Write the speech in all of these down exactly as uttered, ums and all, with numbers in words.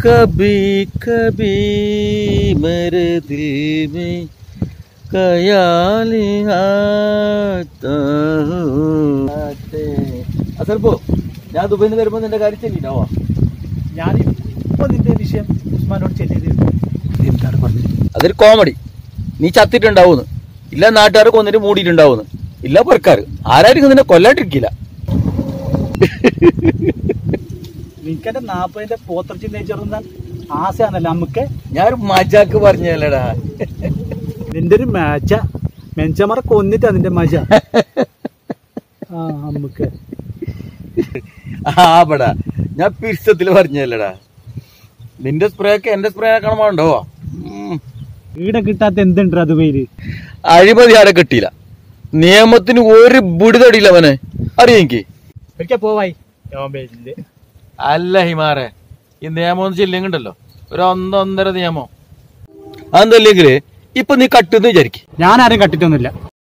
कभी कभी मेरे दिल में ख्याल आता അസർപ്പോ ഞാൻ ദുബൈയിൽ നിന്ന് വരുമ്പോൾ നിന്റെ കാര്യം ചെല്ലിണ്ടാവാ ഞാനിപ്പോ നിന്റെ വിഷയം ഉസ്മാനോട് ചെല്ലിയത് എന്താണ് പറഞ്ഞത്? അതൊരു കോമഡി. നീ ചത്തിട്ടുണ്ടാവൂന്ന്, ഇല്ല നാട്ടുകാർ കൊന്നിട്ട് മൂടിയിട്ടുണ്ടാവൂന്ന്, ഇല്ല പുറക്കാറ് ആരായിരിക്കും നിന്നെ കൊല്ലാണ്ടിരിക്കില്ല. നിനക്കെന്റെ നാപ്പതിന്റെ പോത്രച്ചി നെയ്ച്ചോറുന്നാൻ ആശയാണല്ലോ നമുക്ക്. ഞാനൊരു മജാക്ക് പറഞ്ഞല്ലടാ. നിന്റെ ഒരു മാച്ച മെഞ്ചമറ കൊന്നിട്ടാ നിന്റെ മജ. ആ നമുക്ക് ആടാ ഞാൻ പിരിച്ചത്തില് പറഞ്ഞല്ലടാ. നിന്റെ സ്പ്രേ ഒക്കെ എന്റെ സ്പ്രേ ആക്കണമാണ്ടോ? ഈടെ കിട്ടാത്ത എന്തുണ്ട് അത് പേര്? അഴിമതി ആടെ കിട്ടിയില്ല, നിയമത്തിന് ഒരു പിടിതടിയില്ല അവന്, അറിയാം എനിക്ക്. ഒരിക്കൽ പോവായി അല്ല ഹിമാറെ, ഈ നിയമം ഒന്നും ചെല്ലിങ്ങണ്ടല്ലോ, ഒരു ഒന്നൊന്നര നിയമം. അതെന്തല്ലെങ്കില് ഇപ്പൊ നീ കട്ടെന്ന് വിചാരിക്കും. ഞാൻ ആരും കട്ടിട്ടൊന്നുമില്ല.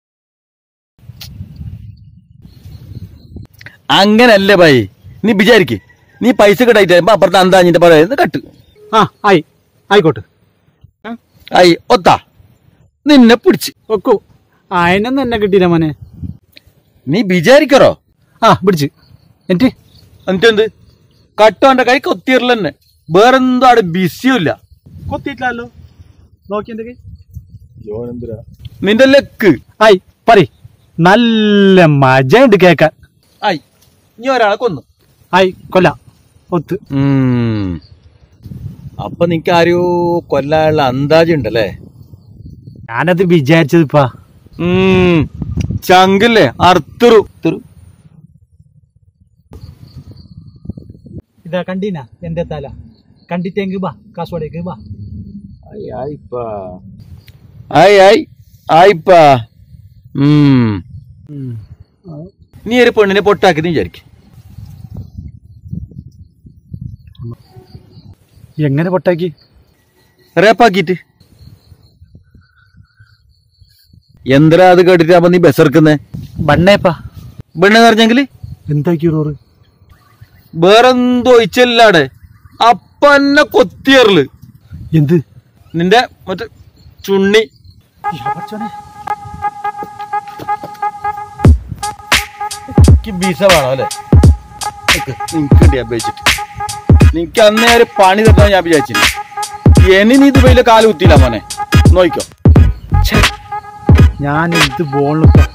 അങ്ങനല്ലേ ഭായി, നീ വിചാരിക്ക്, നീ പൈസ കിട്ടായിട്ട് അപ്പുറത്ത് അന്താഞ്ഞിന്റെ പറയുന്നത് കട്ട്. ആ ആയി ആയിക്കോട്ടെ. ആയി ഒത്താ നിന്നെ പിടിച്ച് ഒക്കു. അതിനൊന്നും എന്നെ കിട്ടിയില്ല മോനെ. നീ വിചാരിക്കറോ? ആ പിടിച്ച് എന്നിട്ട് എന്നിട്ടെന്ത് കട്ടോന്റെ കൈ കൊത്തിയറില്ല തന്നെ, വേറെന്തോ അവിടെ ബിസിയും ഇല്ല. കൊത്തിയിട്ടില്ലല്ലോ, നോക്കി എന്റെ കൈ. നിന്റെ ലക്ക്. ആയി പറ, നല്ല മജയുണ്ട് കേക്കാൻ. ആയി നീ ഒരാളെ കൊന്നു. ആയി കൊല്ലാം ഒത്ത്. അപ്പൊ നിനക്ക് ആരോ കൊല്ലാനുള്ള അന്താജുണ്ടല്ലേ? ഞാനത് വിചാരിച്ചത് ഇപ്പാ. ചങ്കില്ലേ അർത്തുറു. ഇതാ കണ്ടീന എന്റെ തല, കണ്ടിട്ടെങ്കി ബാ കാസോടേക്ക് ബാ. ആയി ആയി ആയിപ്പാ. നീ ഒരു പെണ്ണിനെ പൊട്ടാക്കി നീ വിചാരിക്കും. എങ്ങനെ പൊട്ടാക്കി? റേപ്പാക്കിട്ട്. എന്തിനാ അത് കേട്ടിട്ടാകുമ്പോ നീ ബസ്സിറക്കുന്നേ? ബണ്ണേപ്പാ. ബണ്ണെന്ന് പറഞ്ഞെങ്കില് എന്താക്കി റോറ്? വേറെന്തോ ഇച്ചല്ലാടെ അപ്പ എന്നെ കൊത്തിയറല്. എന്ത്? നിന്റെ മറ്റേ ചുണ്ണി. ബീസ വേണോ അല്ലെ? നിനക്ക് അപേക്ഷിച്ചിട്ട് നിനക്ക് അന്നേ ഒരു പണി തട്ടാൻ ഞാൻ വിചാരിച്ചില്ല. ഇനി നീ ദുബൈയിലെ കാല് കുത്തിയില്ല മോനെ, നോയിക്കോ. ഞാൻ എന്ത് ബോളിപ്പ